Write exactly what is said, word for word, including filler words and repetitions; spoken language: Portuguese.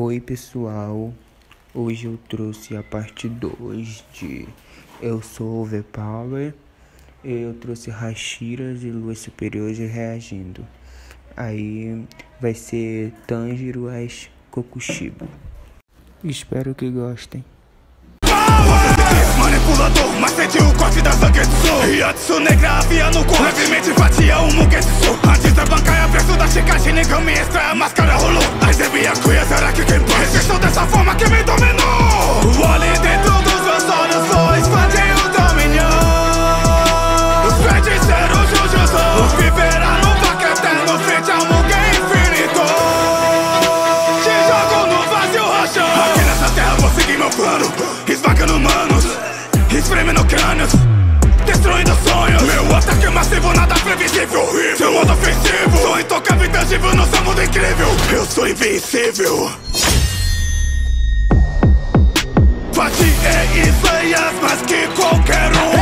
Oi pessoal, hoje eu trouxe a parte dois de Eu Sou Overpower. Eu trouxe Hashiras e Luas Superiores reagindo. Aí vai ser Tanjiro x Kokushibo. Espero que gostem. Manipulador, mas sente o corte da Zangetsu. Yatsu negra havia no corpo, levemente fatia o Mugetsu. Antes da bancária, preço da checagem, Negami extrai a máscara rolou. Aizebi a cuia, será que quem pode? Resistiu dessa forma que me dominou. O olho dentro dos meus olhos foi expandir o domínio. Os feiticeiros Jujutsu viverá no vácuo eterno frente ao Mugen infinito. Te jogo no vazio rochão. Aqui nessa terra vou seguir meu plano, esmagando humanos, espremendo crânios, destruindo sonhos. Meu ataque é massivo, nada previsível. Seu modo ofensivo, sou intocável e tangível no seu mundo incrível. Eu sou invencível. Bati e Slayers mais que qualquer um.